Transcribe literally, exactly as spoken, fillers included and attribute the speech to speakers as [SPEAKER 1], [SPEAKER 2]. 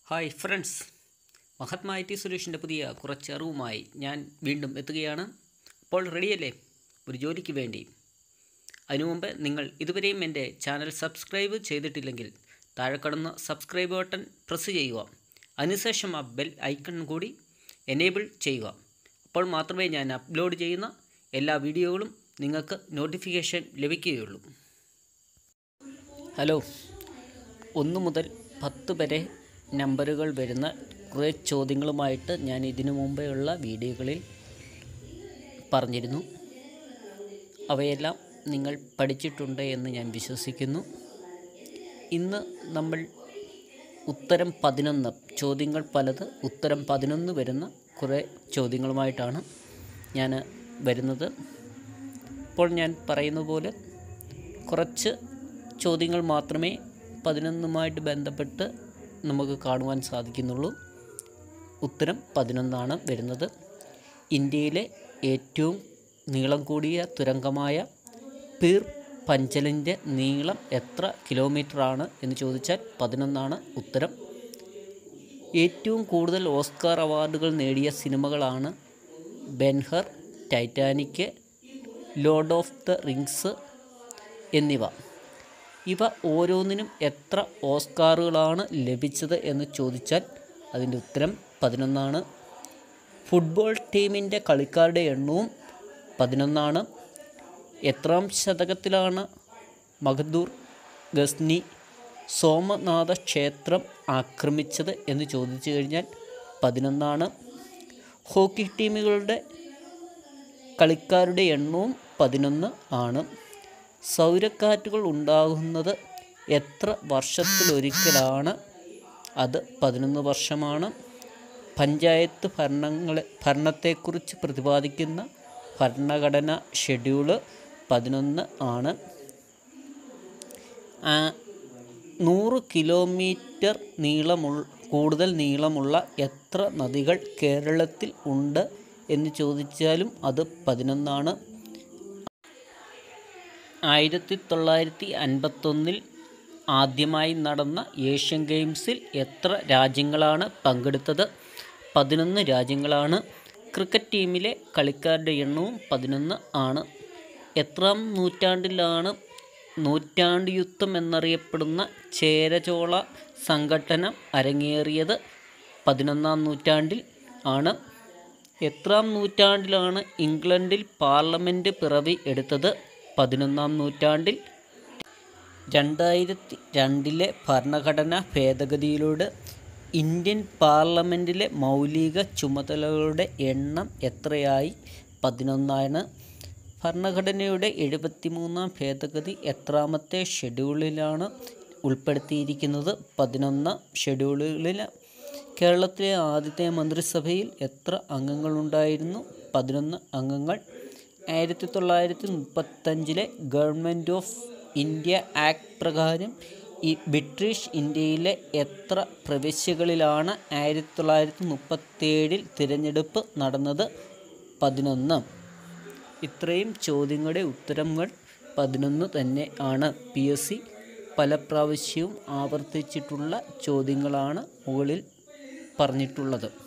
[SPEAKER 1] Hi friends, Mahatma I T സൊല്യൂഷൻ്റെ പുതിയ കുറച്ച് അറിവുമായി ഞാൻ വീണ്ടും എത്തുകയാണ്. അപ്പോൾ റെഡിയല്ലേ ഒരു ജോലിക്ക് വേണ്ടി? അതിനു മുമ്പ് നിങ്ങൾ ഇതുവരെയും എൻ്റെ ചാനൽ സബ്സ്ക്രൈബ് ചെയ്തിട്ടില്ലെങ്കിൽ താഴെ കാണുന്ന സബ്സ്ക്രൈബ് ബട്ടൺ പ്രസ് ചെയ്യുക. അതിനുശേഷം ആ ബെൽ ഐക്കൺ കൂടി എനേബിൾ ചെയ്യുക. അപ്പോൾ മാത്രമേ ഞാൻ അപ്ലോഡ് ചെയ്യുന്ന എല്ലാ വീഡിയോകളും നിങ്ങൾക്ക് നോട്ടിഫിക്കേഷൻ ലഭിക്കുകയുള്ളൂ. ഹലോ, ഒന്ന് മുതൽ പത്ത് വരെ നമ്പറുകൾ വരുന്ന കുറേ ചോദ്യങ്ങളുമായിട്ട് ഞാൻ ഇതിനു മുമ്പെയുള്ള വീഡിയോകളിൽ പറഞ്ഞിരുന്നു. അവയെല്ലാം നിങ്ങൾ പഠിച്ചിട്ടുണ്ട് എന്ന് ഞാൻ വിശ്വസിക്കുന്നു. ഇന്ന് നമ്മൾ ഉത്തരം പതിനൊന്ന് ചോദ്യങ്ങൾ പലത് ഉത്തരം പതിനൊന്ന് വരുന്ന കുറേ ചോദ്യങ്ങളുമായിട്ടാണ് ഞാൻ വരുന്നത്. ഇപ്പോൾ ഞാൻ പറയുന്ന പോലെ കുറച്ച് ചോദ്യങ്ങൾ മാത്രമേ പതിനൊന്നുമായിട്ട് ബന്ധപ്പെട്ട് നമുക്ക് കാണുവാൻ സാധിക്കുന്നുള്ളൂ. ഉത്തരം പതിനൊന്നാണ് വരുന്നത്. ഇന്ത്യയിലെ ഏറ്റവും നീളം കൂടിയ തുരങ്കമായ പീർ പഞ്ചലിൻ്റെ നീളം എത്ര കിലോമീറ്ററാണ് എന്ന് ചോദിച്ചാൽ പതിനൊന്നാണ് ഉത്തരം. ഏറ്റവും കൂടുതൽ ഓസ്കാർ അവാർഡുകൾ നേടിയ സിനിമകളാണ് Ben Hur, Titanic, Lord of the Rings എന്നിവ. ഇവ ഓരോന്നിനും എത്ര ഓസ്കാറുകളാണ് ലഭിച്ചത് എന്ന് ചോദിച്ചാൽ അതിൻ്റെ ഉത്തരം പതിനൊന്നാണ്. ഫുട്ബോൾ ടീമിൻ്റെ കളിക്കാരുടെ എണ്ണവും പതിനൊന്നാണ്. എത്രാം ശതകത്തിലാണ് മഖദൂർ ഗസ്നി സോമനാഥ ക്ഷേത്രം ആക്രമിച്ചത് എന്ന് ചോദിച്ചു കഴിഞ്ഞാൽ പതിനൊന്നാണ്. ഹോക്കി ടീമുകളുടെ കളിക്കാരുടെ എണ്ണവും പതിനൊന്ന് ആണ്. സൗരക്കാറ്റുകൾ ഉണ്ടാകുന്നത് എത്ര വർഷത്തിലൊരിക്കലാണ്? അത് പതിനൊന്ന് വർഷമാണ്. പഞ്ചായത്ത് ഭരണങ്ങളെ ഭരണത്തെക്കുറിച്ച് പ്രതിപാദിക്കുന്ന ഭരണഘടന ഷെഡ്യൂള് പതിനൊന്ന് ആണ്. നൂറ് കിലോമീറ്റർ നീളമുള്ള കൂടുതൽ നീളമുള്ള എത്ര നദികൾ കേരളത്തിൽ ഉണ്ട് എന്ന് ചോദിച്ചാലും അത് പതിനൊന്നാണ്. ആയിരത്തി തൊള്ളായിരത്തി അൻപത്തൊന്നിൽ ആദ്യമായി നടന്ന ഏഷ്യൻ ഗെയിംസിൽ എത്ര രാജ്യങ്ങളാണ് പങ്കെടുത്തത്? പതിനൊന്ന് രാജ്യങ്ങളാണ്. ക്രിക്കറ്റ് ടീമിലെ കളിക്കാരുടെ എണ്ണവും പതിനൊന്ന് ആണ്. എത്രാം നൂറ്റാണ്ടിലാണ് നൂറ്റാണ്ട് യുദ്ധം എന്നറിയപ്പെടുന്ന ചേരചോള സംഘട്ടനം അരങ്ങേറിയത്? പതിനൊന്നാം നൂറ്റാണ്ടിൽ ആണ്. എത്രാം നൂറ്റാണ്ടിലാണ് ഇംഗ്ലണ്ടിൽ പാർലമെൻറ്റ് പിറവി എടുത്തത്? പതിനൊന്നാം നൂറ്റാണ്ടിൽ. രണ്ടായിരത്തി രണ്ടിലെ ഭരണഘടനാ ഭേദഗതിയിലൂടെ ഇന്ത്യൻ പാർലമെൻറ്റിലെ മൗലിക ചുമതലകളുടെ എണ്ണം എത്രയായി? പതിനൊന്നാണ്. ഭരണഘടനയുടെ എഴുപത്തി മൂന്നാം ഭേദഗതി എത്രാമത്തെ ഷെഡ്യൂളിലാണ് ഉൾപ്പെടുത്തിയിരിക്കുന്നത്? പതിനൊന്നാം ഷെഡ്യൂളിൽ. കേരളത്തിലെ ആദ്യത്തെ മന്ത്രിസഭയിൽ എത്ര അംഗങ്ങളുണ്ടായിരുന്നു? പതിനൊന്ന് അംഗങ്ങൾ. ആയിരത്തി തൊള്ളായിരത്തി മുപ്പത്തഞ്ചിലെ ഗവൺമെൻറ് ഓഫ് ഇന്ത്യ ആക്ട് പ്രകാരം ഈ ബ്രിട്ടീഷ് ഇന്ത്യയിലെ എത്ര പ്രവിശ്യകളിലാണ് ആയിരത്തി തൊള്ളായിരത്തി മുപ്പത്തേഴിൽ തിരഞ്ഞെടുപ്പ് നടന്നത്? പതിനൊന്ന്. ഇത്രയും ചോദ്യങ്ങളുടെ ഉത്തരങ്ങൾ പതിനൊന്ന് തന്നെ ആണ്. പി എസ് സി പല പ്രാവശ്യവും ആവർത്തിച്ചിട്ടുള്ള ചോദ്യങ്ങളാണ് മുകളിൽ പറഞ്ഞിട്ടുള്ളത്.